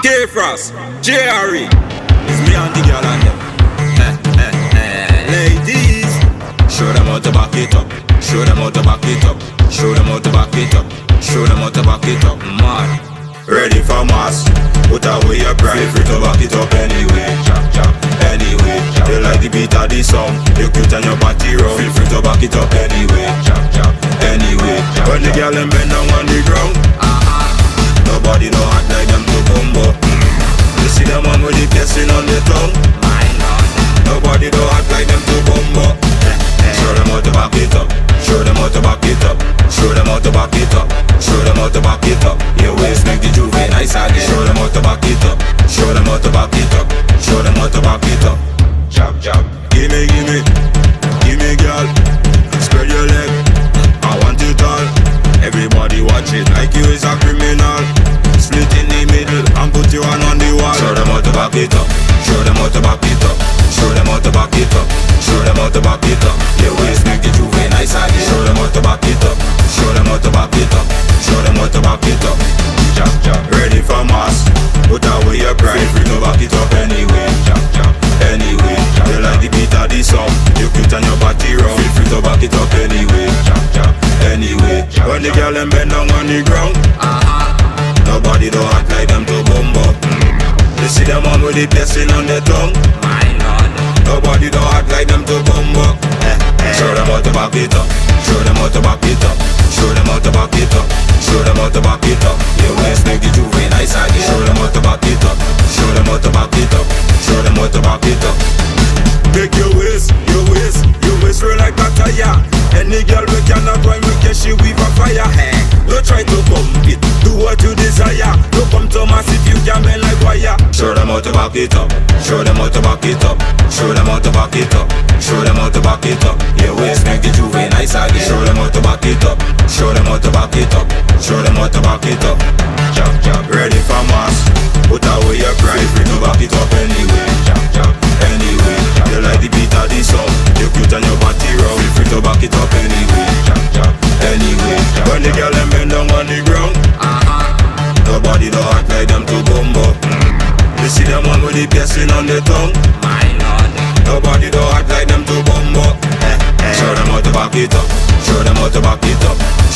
Kay Frass, JRE. It's me and the girl and them. Ladies, show them how to back it up. Show them how to back it up. Show them how to back it up. Show them how to back it up. Man, ready for mass. Put away your pride. Feel free to back it up anyway. Anyway, you like the beat of the song. You cute and your body round. Feel free to back it up anyway. Anyway, when the girl them bend down on the ground, nobody know act like them to bumbo. You see them one with the piercing on the tongue. Nobody know act like them to bumbo. Show them how to back it up. Show them how to back it up. Show them how to back it up. Show them how to back it up. Your waist make the juve nice again. Show them how to back it up. Show them how to back it up. Show them how to back it up. Chop chop. Gimme, girl. Spread your leg. I want it all. Everybody watch it like you is a criminal. Split in the middle and put your hand on the wall. Show them how to back it up. Show them how to back it up. Show them how to back it up. Show them how to back it up. Your waist make the juve nice again. Show them how to back it up. Show them how to back it up. Show them how to back it up. Chop chop. Ready for mass. Put away your pride. Feel free to back it up anyway. Chop chop. Anyway, you like the beat of the song. You cute and your body round. Feel free to back it up anyway. Chop chop. Anyway, when the girl them bend down on the ground, nobody don't act like them to bumbo. You see them one with the piercing on their tongue. Nobody don't act like them to bumbo. Show them how to back it up. Show them how to back it up. Show them how to back it up. Show them how to back it up. Your waist make the juve nice again. Show them how to back it up. Show them how to back it up. Show them how to back it up. Make your waist roll like a tire. Any girl we cannot rhyme, we can she weave a fire. Don't try to bump it, do what you desire. Don't come to mass if you can bend like wire. Show them how to back it up. Show them how to back it up. Show them how to back it up. Show them how to back it up. Your waist make the juve nice again. Show them how to back it up. Show them how to back it up. Show them how to back it up. Chop chop. Ready for mass. Put away your pride. Feel free to back it up anyway. Chop chop. Anyway, you like the beat of the song. You cute and your body round. Feel free to back it up anyway. Chop chop. Anyway, when the girl them bend down on the ground, nobody don't act like them to bumbo. You see them one with the piercing on the tongue. Nobody don't act like them to bumbo. Show them how to back it up. Show them how to back it up.